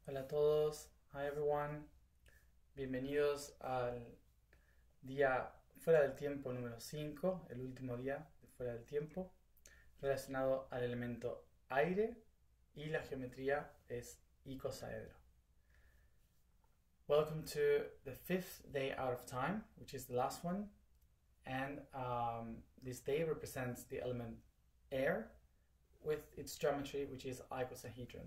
Hola a todos, hi everyone, bienvenidos al día fuera del tiempo número 5, el último día de fuera del tiempo, relacionado al elemento aire y la geometría es icosaedro. Welcome to the fifth day out of time, which is the last one, and this day represents the element air with its geometry, which is icosahedron.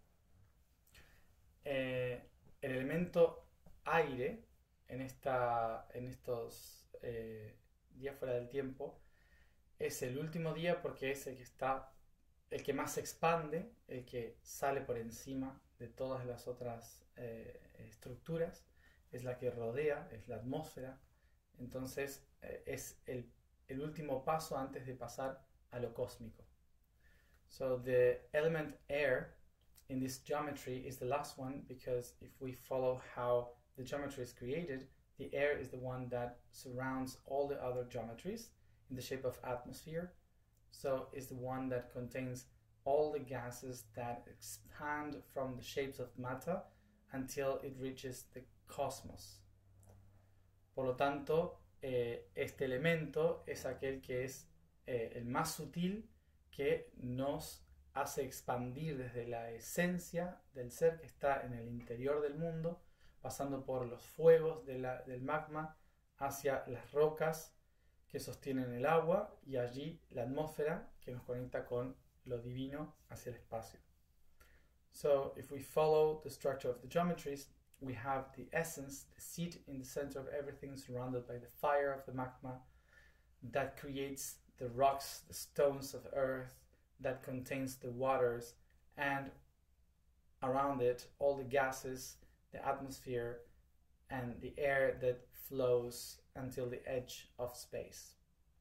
El elemento aire en estos días fuera del tiempo es el último día porque es el que más se expande, el que sale por encima de todas las otras estructuras, es la que rodea, es la atmósfera. Entonces es el último paso antes de pasar a lo cósmico. So the element air in this geometry is the last one, because if we follow how the geometry is created, the air is the one that surrounds all the other geometries in the shape of atmosphere. So it's the one that contains all the gases that expand from the shapes of matter until it reaches the cosmos. Por lo tanto, este elemento es aquel que es el más sutil, que nos hace expandir desde la esencia del ser que está en el interior del mundo, pasando por los fuegos del magma hacia las rocas que sostienen el agua y allí la atmósfera que nos conecta con lo divino hacia el espacio. So if we follow the structure of the geometries, we have the essence, the seed in the center of everything, surrounded by the fire of the magma that creates the rocks, the stones of earth, that contains the waters, and around it all the gases, the atmosphere, and the air that flows until the edge of space.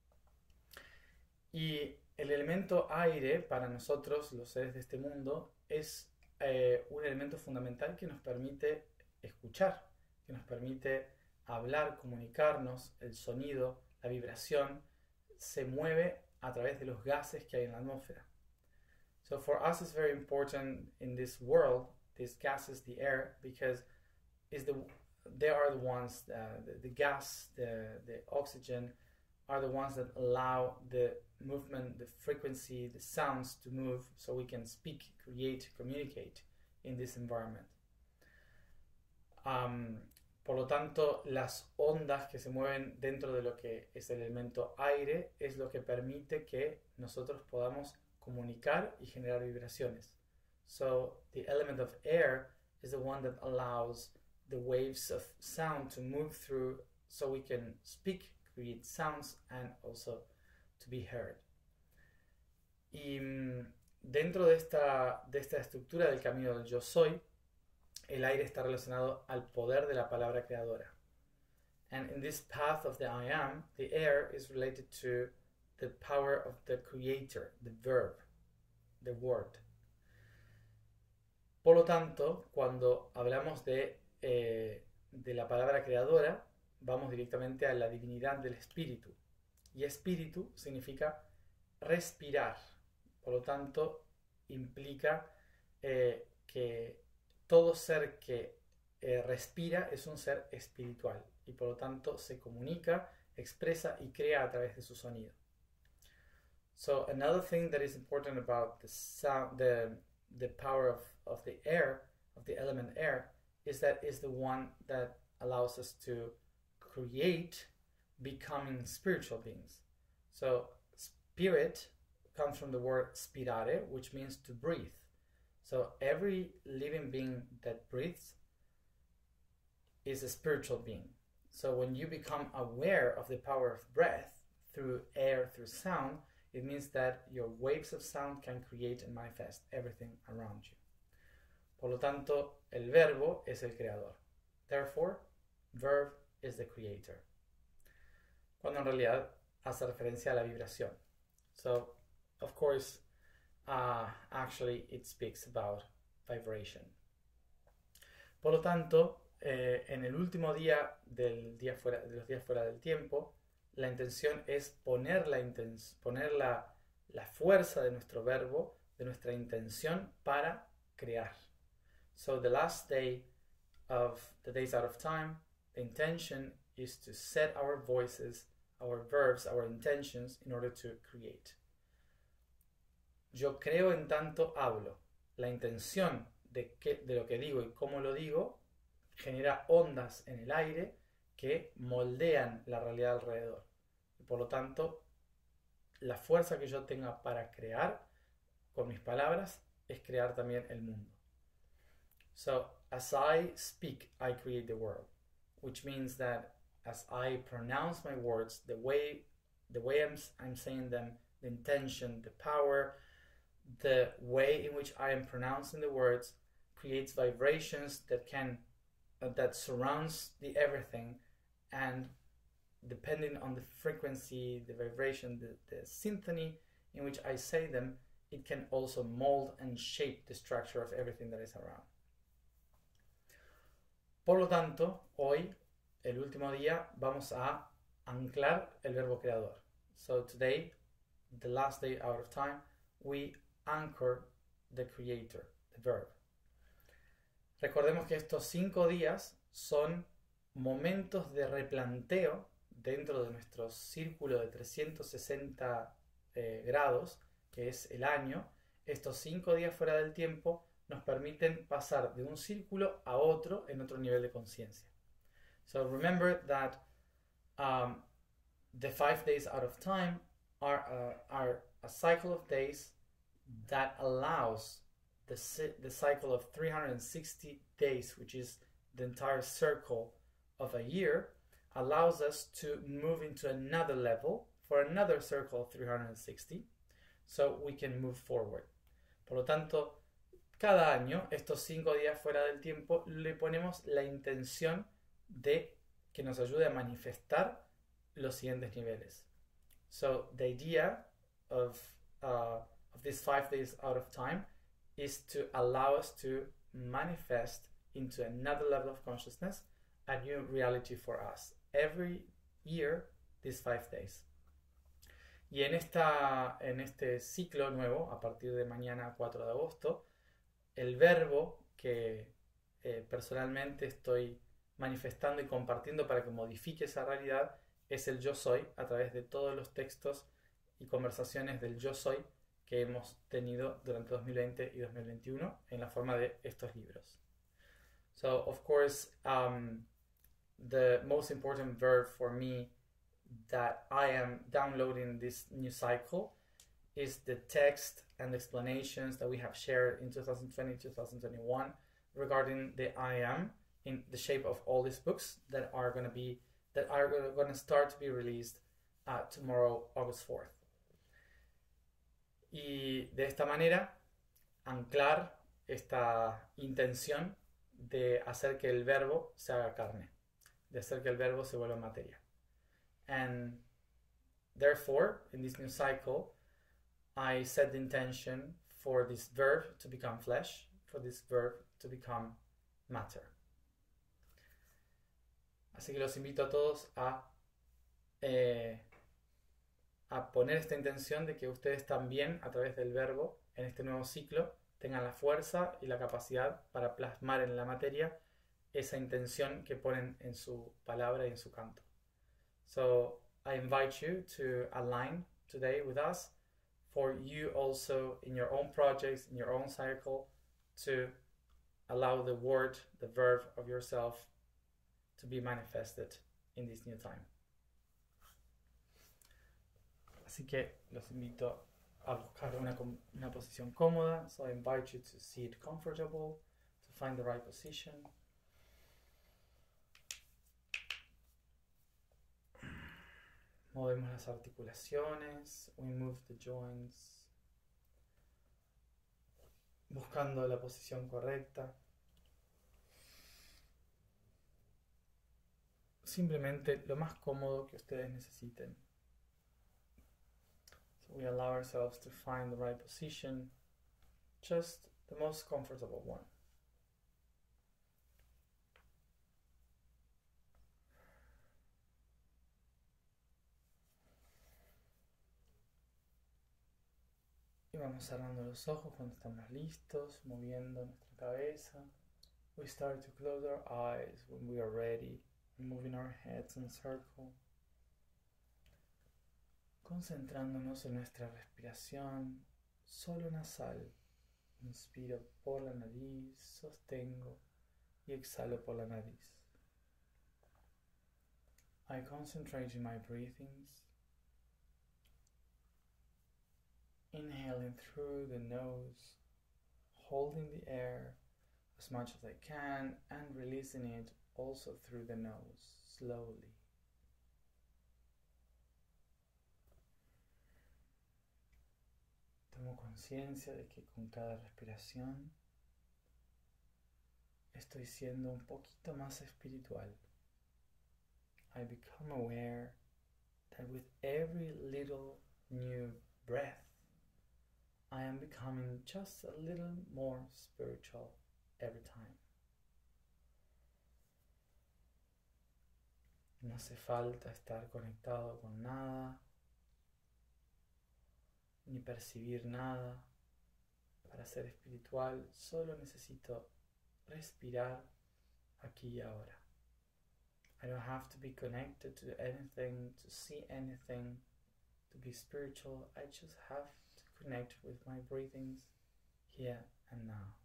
Y el elemento aire para nosotros, los seres de este mundo, es un elemento fundamental que nos permite escuchar, que nos permite hablar, comunicarnos. El sonido, la vibración se mueve a través de los gases que hay en la atmósfera. So for us it's very important in this world, these gases, the air, because they are the ones, the gas, the oxygen are the ones that allow the movement, the frequency, the sounds to move, so we can speak, create, communicate in this environment. Por lo tanto, las ondas que se mueven dentro de lo que es el elemento aire es lo que permite que nosotros podamos comunicar y generar vibraciones. So the element of air is the one that allows the waves of sound to move through, so we can speak, create sounds, and also to be heard. Y dentro de esta estructura del camino del yo soy, el aire está relacionado al poder de la palabra creadora. And in this path of the I am, the air is related to the power of the creator, the verb, the word. Por lo tanto, cuando hablamos de la palabra creadora, vamos directamente a la divinidad del espíritu. Y espíritu significa respirar. Por lo tanto, implica que todo ser que respira es un ser espiritual y por lo tanto se comunica, expresa y crea a través de su sonido. So another thing that is important about the sound, the power of the air, of the element air, is that it's the one that allows us to create, becoming spiritual beings. So spirit comes from the word spirare, which means to breathe. So every living being that breathes is a spiritual being. So when you become aware of the power of breath through air, through sound, it means that your waves of sound can create and manifest everything around you. Por lo tanto, el verbo es el creador. Therefore, verb is the creator. Cuando en realidad hace referencia a la vibración. So, of course, actually it speaks about vibration. Por lo tanto, en el último día de los días fuera del tiempo, la intención es poner la fuerza de nuestro verbo, de nuestra intención para crear. So the last day of the days out of time, the intention is to set our voices, our verbs, our intentions in order to create. Yo creo en tanto hablo. La intención de lo que digo y cómo lo digo genera ondas en el aire que moldean la realidad alrededor. Y por lo tanto, la fuerza que yo tenga para crear con mis palabras es crear también el mundo. So, as I speak, I create the world, which means that as I pronounce my words, the way I'm saying them, the intention, the power, the way in which I am pronouncing the words creates vibrations that surrounds the everything, and depending on the frequency, the vibration, the symphony in which I say them, it can also mold and shape the structure of everything that is around. Por lo tanto, hoy, el último día, vamos a anclar el verbo creador. So today, the last day out of time, we anchor the creator, the verb. Recordemos que estos 5 días son momentos de replanteo dentro de nuestro círculo de 360 grados, que es el año. Estos 5 días fuera del tiempo nos permiten pasar de un círculo a otro en otro nivel de conciencia. So remember that the 5 days out of time are a cycle of days that allows the cycle of 360 days, which is the entire circle of a year, allows us to move into another level for another circle of 360, so we can move forward. Por lo tanto, cada año, estos 5 días fuera del tiempo, le ponemos la intención de que nos ayude a manifestar los siguientes niveles. So the idea of these 5 days out of time is to allow us to manifest into another level of consciousness, a new reality for us. Every year, these 5 days. Y en este ciclo nuevo, a partir de mañana 4 de agosto, el verbo que personalmente estoy manifestando y compartiendo para que modifique esa realidad es el yo soy, a través de todos los textos y conversaciones del yo soy que hemos tenido durante 2020 y 2021 en la forma de estos libros. So, of course, the most important verb for me that I am downloading this new cycle is the text and explanations that we have shared in 2020-2021 regarding the I am in the shape of all these books that are going to start to be released tomorrow, August 4th. Y de esta manera anclar esta intención de hacer que el verbo se haga carne, de hacer que el verbo se vuelva materia. And therefore, in this new cycle, I set the intention for this verb to become flesh, for this verb to become matter. Así que los invito a todos a poner esta intención de que ustedes también, a través del verbo, en este nuevo ciclo, tengan la fuerza y la capacidad para plasmar en la materia esa intención que ponen en su palabra y en su canto. So I invite you to align today with us, for you also in your own projects, in your own cycle, to allow the word, the verb of yourself to be manifested in this new time. Así que los invito a buscar una posición cómoda. So I invite you to sit comfortable, to find the right position. Movemos las articulaciones, we move the joints, buscando la posición correcta. Simplemente lo más cómodo que ustedes necesiten. So we allow ourselves to find the right position, just the most comfortable one. Y vamos cerrando los ojos cuando estamos listos, moviendo nuestra cabeza. We start to close our eyes when we are ready, moving our heads in a circle, concentrándonos en nuestra respiración solo nasal. Inspiro por la nariz, sostengo y exhalo por la nariz. I concentrate in my breathings, inhaling through the nose, holding the air as much as I can and releasing it also through the nose, slowly. Tomo conciencia de que con cada respiración estoy siendo un poquito más espiritual. I become aware that with every little new breath, I am becoming just a little more spiritual every time. No hace falta estar conectado con nada, ni percibir nada para ser espiritual. Solo necesito respirar aquí y ahora. I don't have to be connected to anything, to see anything, to be spiritual. I just have to connect with my breathings here and now.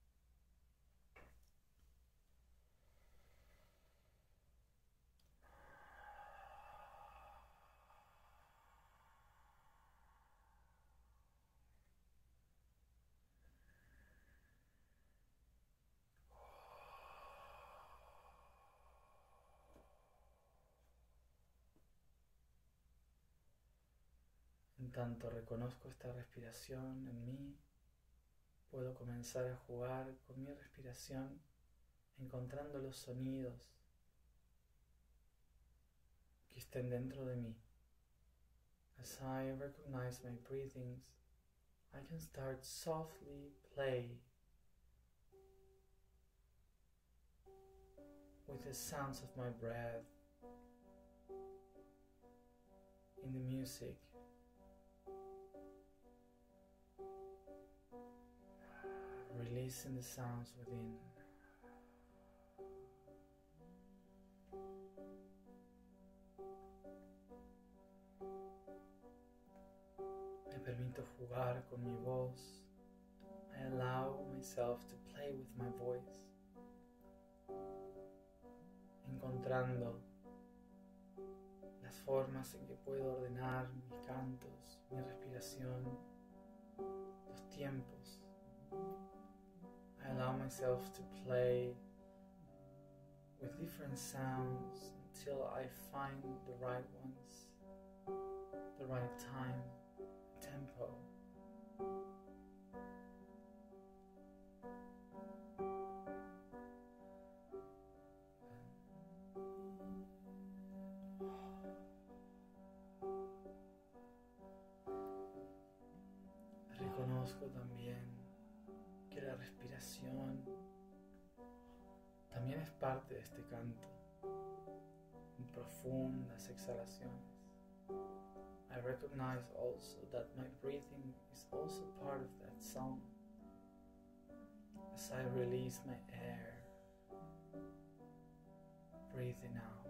En tanto reconozco esta respiración en mí, puedo comenzar a jugar con mi respiración, encontrando los sonidos que estén dentro de mí. As I recognize my breathings, I can start softly play with the sounds of my breath in the music. Releasing the sounds within. Me permito jugar con mi voz. I allow myself to play with my voice. Encontrando las formas en que puedo ordenar mis cantos, mi respiración, los tiempos. I allow myself to play with different sounds until I find the right ones, the right time, tempo. Reconozco también que la respiración también es parte de este canto, en profundas exhalaciones. I recognize also that my breathing is also part of that song. As I release my air, breathing out.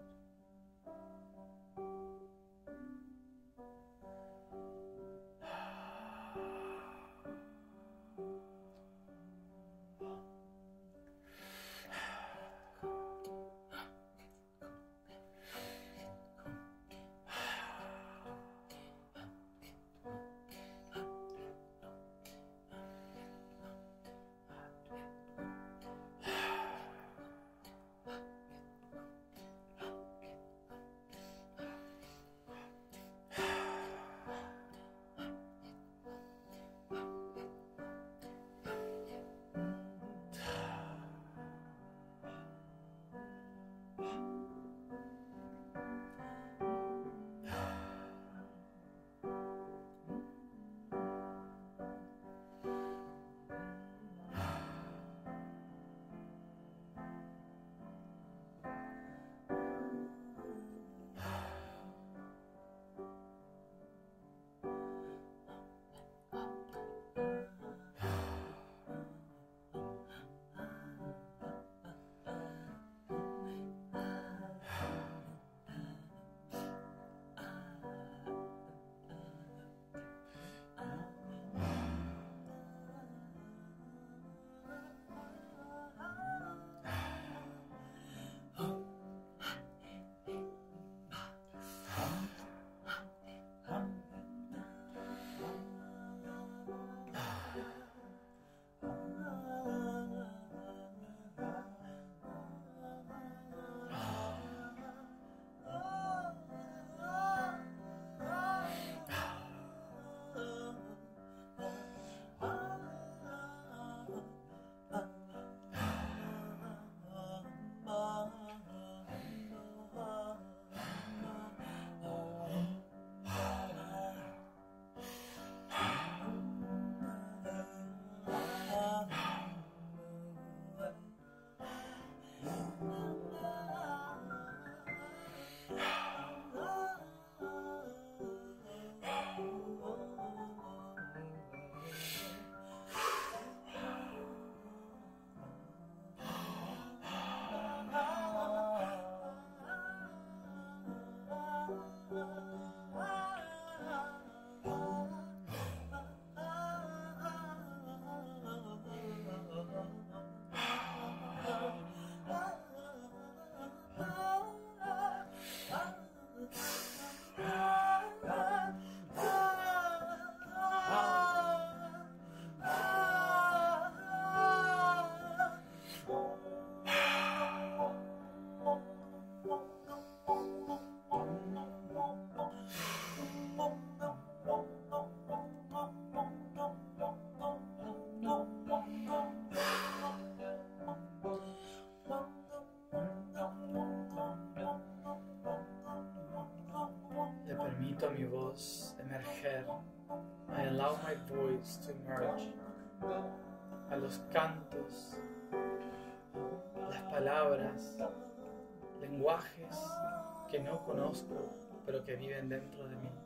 voz emerger. I allow my voice to emerge. A los cantos, las palabras, lenguajes que no conozco, pero que viven dentro de mí.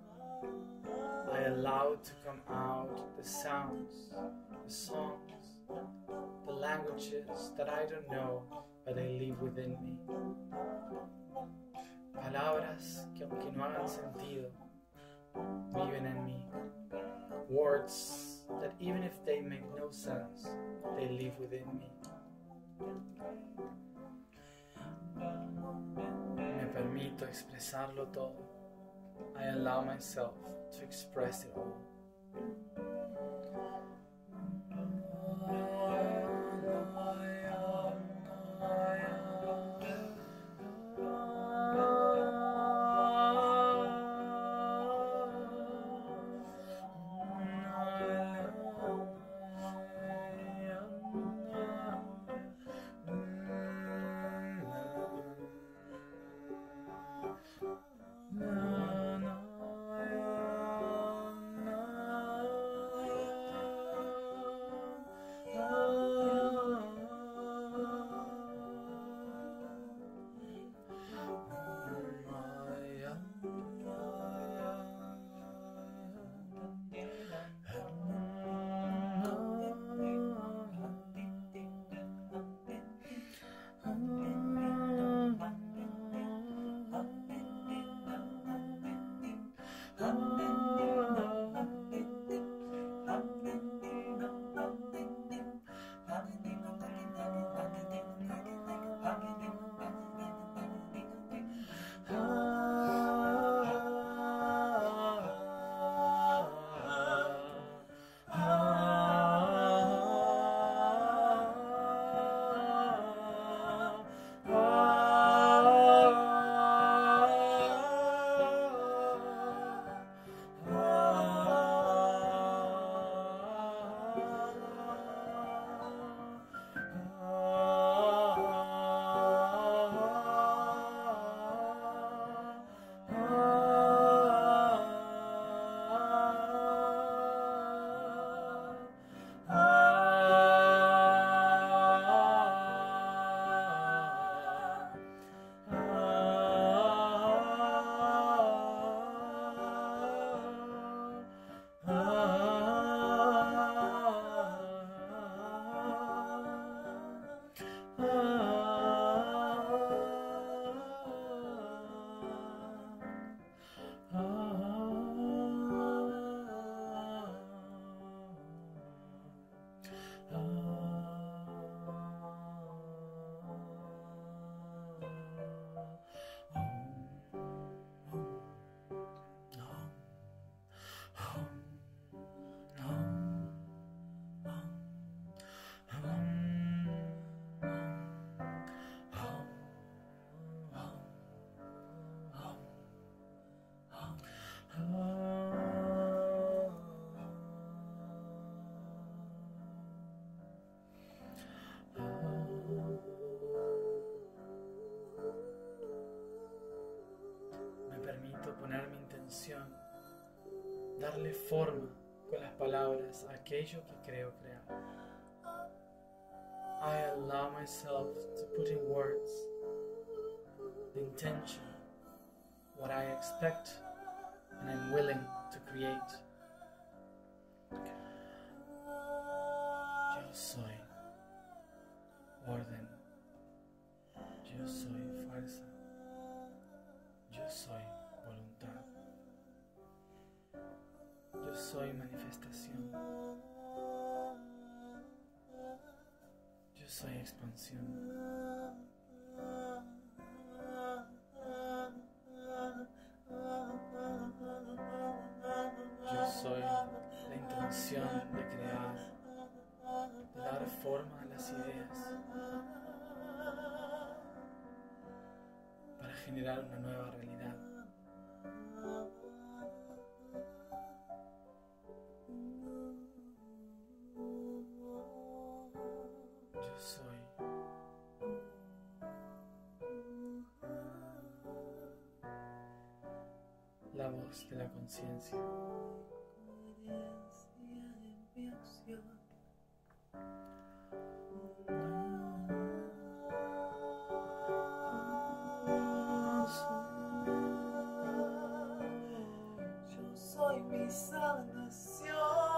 I allow to come out the sounds, the songs, the languages that I don't know, but they live within me. Palabras que aunque no hagan sentido, viven en mí. Words that even if they make no sense, they live within me. Me permito expresarlo todo. I allow myself to express it all. Poner mi intención, darle forma con las palabras a aquello que creo crear. I allow myself to put in words the intention, what I expect and I'm willing to create. Yo soy orden, yo soy fuerza, yo soy voluntad. Yo soy manifestación. Yo soy expansión. Yo soy la intención de crear, de dar forma a las ideas para generar una nueva realidad. Yo soy la la voz de la conciencia. Yo soy mi sanación.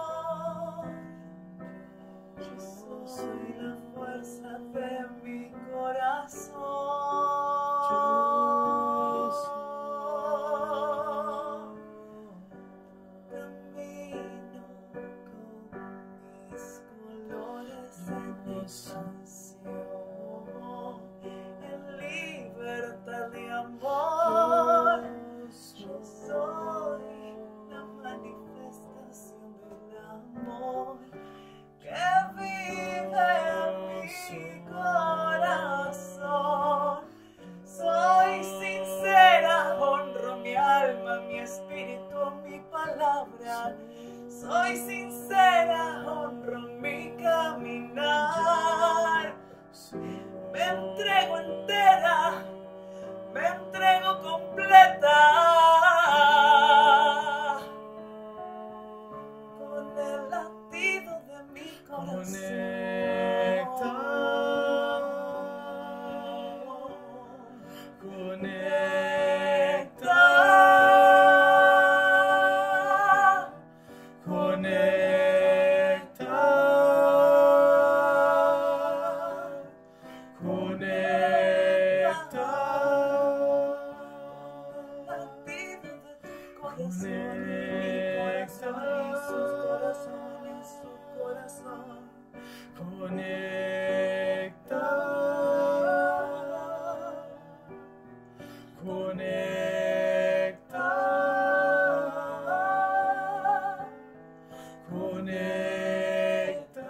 Yo soy la fuerza de mi corazón. Camino con mis colores en expansión, en libertad de amor. Yo soy la manifestación del amor que vive en mi corazón. Soy sincera, honro mi alma, mi espíritu, mi palabra. Soy sincera, honro mi caminar. Me entrego entera, me entrego completa. Con el latido de mi corazón. Conecta, conecta, conecta, Latido de tu corazón, mi corazón y sus corazones, su corazón. conecta, conecta, conecta,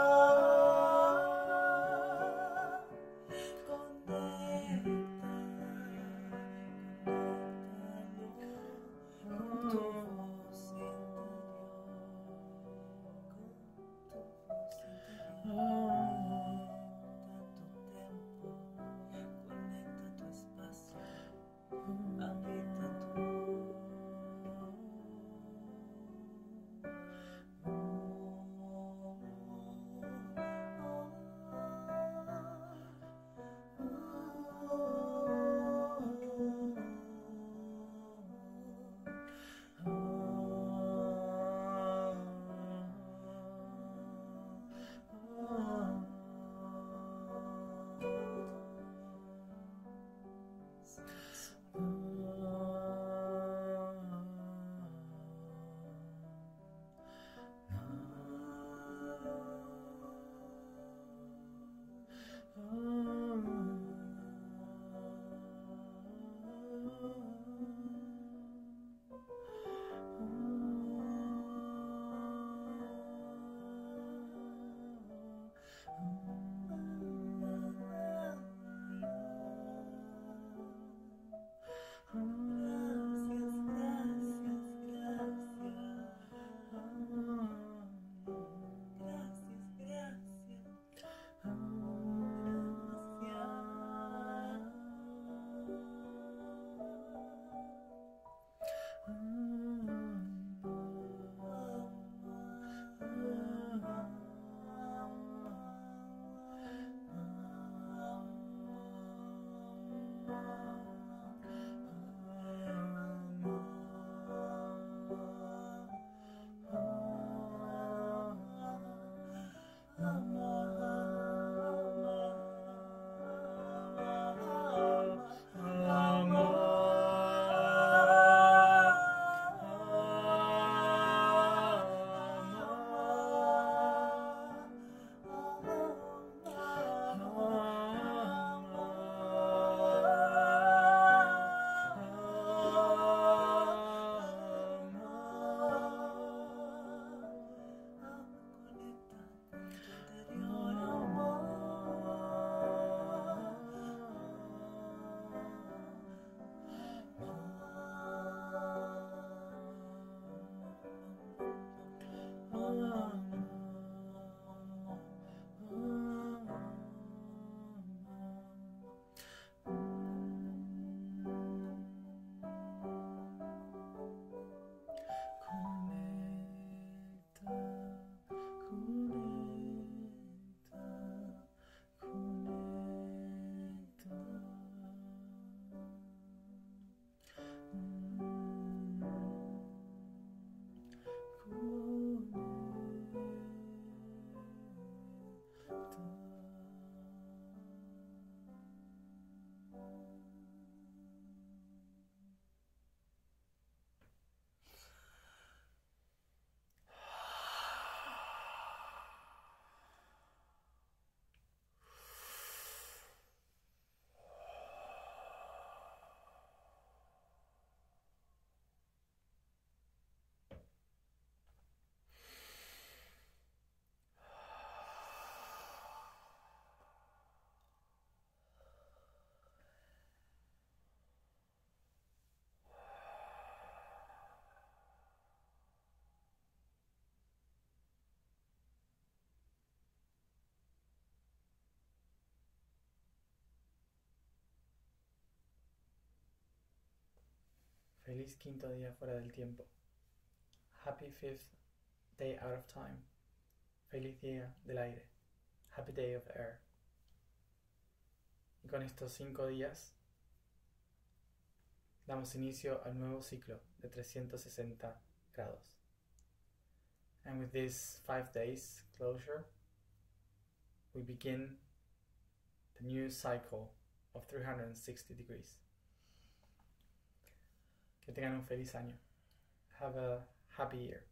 Con tu voz interior, con tu voz interior. Feliz quinto día fuera del tiempo. Happy fifth day out of time. Feliz día del aire. Happy day of air. Y con estos 5 días damos inicio al nuevo ciclo de 360 grados. And with these 5 days closure, we begin the new cycle of 360 degrees. Que tengan un feliz año. Have a happy year.